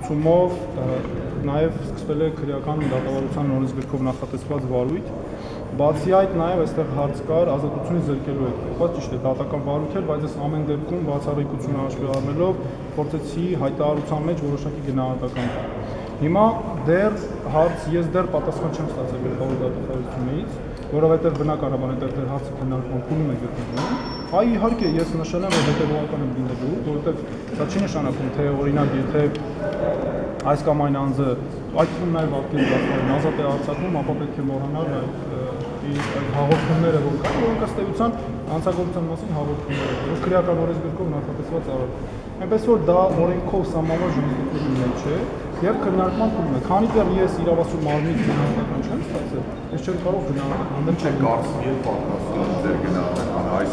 ցուցումով նաև սկսվել է քրեական դատավարության նորից գրքով նախատեսված վարույթ։ Բացի այդ, նաև այստեղ հարց կար ազատությունից զրկելու հետ կապված, ճիշտ է, դատական վարույթ էր, բայց այս ամեն դեպքում բացառիկությունը հաշվի առնելով փորձեցի հայտարարության մեջ որոշակի գնահատական տալ։ Հիմա ես դեռ պատասխան չեմ ստացել գլխավոր դատախազությունից, որովհետև բնականաբար այդտեղ դեռ հարցը քննարկման փուլում է գտնվում։ Այ իհարկե ես նշել եմ, որ հետևողական եմ լինելու, որովհետև դա չի նշանակում, թե օրինակ եթե այս կամ այն անձը այդ թվում նաև ակտիվ դատավորին ազատ է արձակվում, ապա պետք է մոռանալ այդ հաղորդումները, որ կան, որոնք ըստ էության հանցագործության մասին հաղորդումներ են, որ քրեական օրենսգրքով նախատեսված առարկա։ Այնպես որ դա օրենքով սահմանված ժողովրդի մեջ է եւ քննարկման փուլում է։ Քանի դեռ ես իրավասու մարմնից գնահատական չեմ ստացել, ես չեմ կարող գնահատել չեմ կարծում եւ պատրաստվում ձեր գնահատականը այս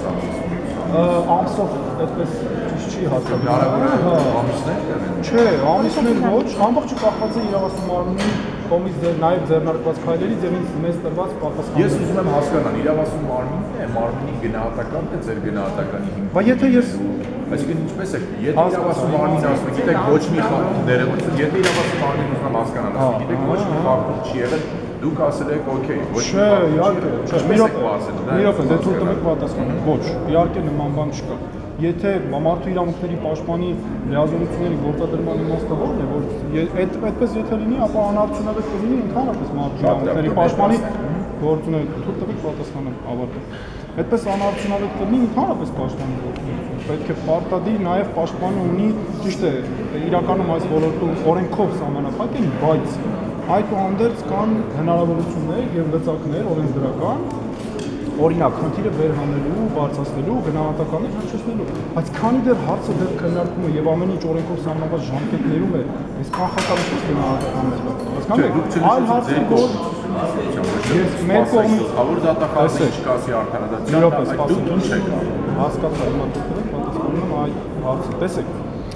ամսով այդպես չի հաստատվում։ Ամիսներ Չէ, ամիսներ ոչ, ամբողջը կախված է իրավասու մարմնի կողմից նաև ձեռնարկված քայլերից եւ ինձ մեզ տրված պատասխաններից։ Ես ուզում եմ հասկանալ, իրավասու մարմինն է, մարմնի գնահատականն է ձեր գնահատականի հիմքում։ Բայց եթե ես Այսինքն ինչպես է, եթե իրավասու մարմինը ասում է, գիտեք ոչ մի ներողություն, եթե իրավասու մարմինը ուզում հասկանալ, ասում գիտեք ոչ մի ֆակտոր չի եղել, դուք ասել եք օքեյ, ոչ մի ֆակտոր։ Չէ, մի րոպե, դե թույլ տվեք պատասխանեմ։ Ոչ, իհարկե նման բան չկա։ Եթե մարդու իրավունքների պաշտպանի լիազորությունների գործադրման իմաստը որն է, որ այդպես եթե լինի, ապա անարդյունավետ կլինի ընդհանրապես մարդու իրավունքների պաշտպանի գործունեությունը։ Թույլ տվեք պատասխանեմ ավարտել։ Այդպես անարդյունավետ կլինի ընդհանրապես պաշտպանի գործունեությունը։ Պետք է պարտադիր նաև պաշտպանը ունի, ճիշտ է, իրականում այս ոլորտում օրենքով սահմանափակ են, բայց այդուհանդերձ կան հնարավորություններ եւ լծակներ օրենսդրական, օրինակ խնդիրը վերհանելու, բարձրացնելու, գնահատականներ հնչեցնելու, բայց քանի դեռ հարցը դեռ քննարկվում է եւ ամեն ինչ օրենքով սահմանված ժամկետներում է, այս կանխատեսված գնահատականները, հասկանու՞մ, այլ հարցը որ ես մեր կողմից հավոր դատախազը չկասի արդարադատության, դուք ինչ եք հասկացա, հիմա դուք պատասխանում եմ այդ հարցը, տեսեք,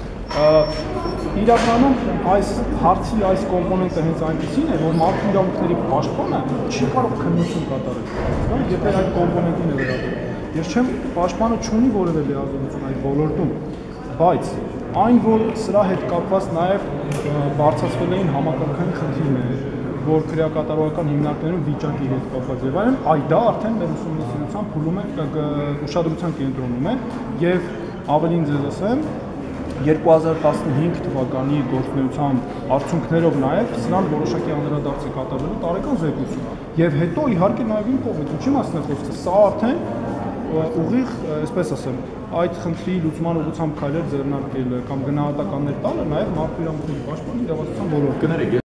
իրականում այս հարցի այս կոմպոնենտը հենց այնպեսին է, որ մարդու իրավունքների պաշտպանը չի կարող քննություն կատարել, եթե այդ կոմպոնենտին է վերաբերվում։ Ես չեմ, պաշտպանը չունի որևէ լիազորություն այդ ոլորտում, բայց այն, որ սրա հետ կապված նաև բարձրացվել էին համակարգային խնդիրներ, որ քրեակատարողական հիմնարկներում վիճակի հետ կապված եւ այլն, այ դա արդեն մեր ուսումնասիրության փուլում է, ուշադրության կենտրոնում է եւ ավելին ձեզ ասեմ 2015 թվականի գործունեության արդյունքներով նաև սրան որոշակի անդրադարձ է կատարվելու տարեկան զեկույցում եւ հետո իհարկե նաև իմ կողմից ինչի մասն է խոսքը սա արդեն ուղիղ այսպես ասեմ այդ խնդրի լուծման ուղղությամբ քայլեր ձեռնարկել կամ գնահատականներ տալը նաև մարդու իրավունքների պաշտպանի իրավասության ոլորտում